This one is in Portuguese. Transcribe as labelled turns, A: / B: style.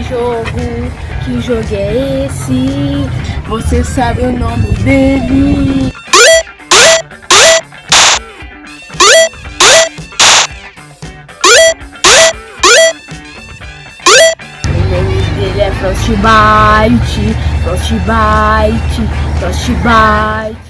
A: jogo? Que jogo é esse? Você sabe o nome dele? O nome dele é Frostbite, Frostbite, Frostbite.